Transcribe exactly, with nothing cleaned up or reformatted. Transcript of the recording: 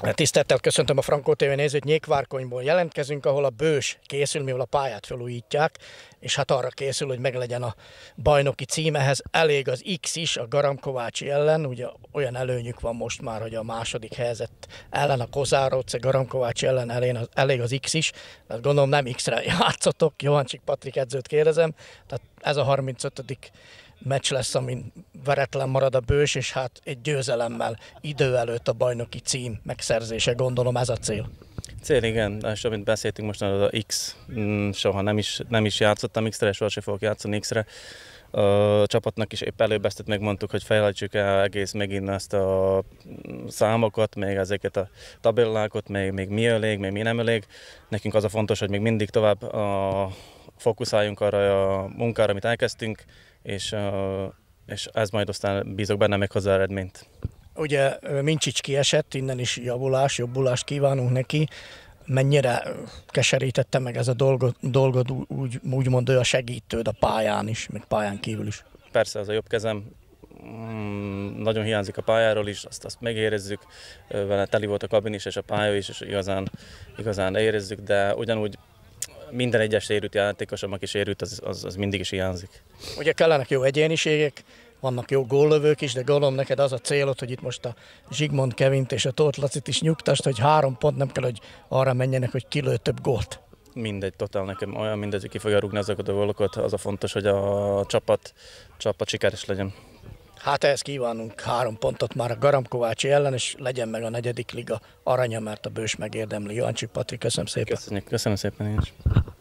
Tisztelettel köszöntöm a Frankó té vé nézőt, Nyékvárkonyból jelentkezünk, ahol a Bős készül, mivel a pályát felújítják, és hát arra készül, hogy meglegyen a bajnoki címehez. Elég az X is a Garamkovácsi ellen, ugye olyan előnyük van most már, hogy a második helyzet ellen, a Kozárócz, Garamkovácsi ellen elén, elég az X is, tehát gondolom nem X-re játszotok, Johancsik Patrik edzőt kérdezem, tehát ez a harmincötödik meccs lesz, amin veretlen marad a Bős, és hát egy győzelemmel idő előtt a bajnoki cím megszerzése, gondolom ez a cél. Cél, igen, és amint beszéltünk most, az a X, soha nem is, nem is játszottam X-re, soha sem fogok játszani X-re. A csapatnak is épp előbb ezt megmondtuk, hogy fejlődjük el egész megint ezt a számokat, még ezeket a tabellákat, még, még mi elég, még mi nem elég. Nekünk az a fontos, hogy még mindig tovább a, fókuszáljunk arra a munkára, amit elkezdtünk, és, és ez majd aztán bízok benne meghozzá eredményt. Ugye Mincsics kiesett, innen is javulás, jobbulást kívánunk neki. Mennyire keserítette meg ez a dolgot, dolgot úgy, úgymond ő a segítőd a pályán is, meg pályán kívül is? Persze, az a jobb kezem. Nagyon hiányzik a pályáról is, azt, azt megérezzük, vele teli volt a kabin is és a pálya is, és igazán, igazán érezzük, de ugyanúgy minden egyes sérült játékos, aki sérült, az, az, az mindig is hiányzik. Ugye kellenek jó egyéniségek, vannak jó góllövők is, de gondolom neked az a célod, hogy itt most a Zsigmond Kevint és a Tóth Lacit is nyugtasd, hogy három pont nem kell, hogy arra menjenek, hogy kilő több gólt. Mindegy, totál nekem olyan mindegy, hogy ki fogja rúgni azokat a gólokat, az a fontos, hogy a csapat, csapat sikeres legyen. Hát ehhez kívánunk három pontot már a Garamkovácsi ellen, és legyen meg a negyedik liga aranya, mert a Bős megérdemli. Johancsik Patrik, köszönöm szépen. Köszönjük, köszönöm szépen én is.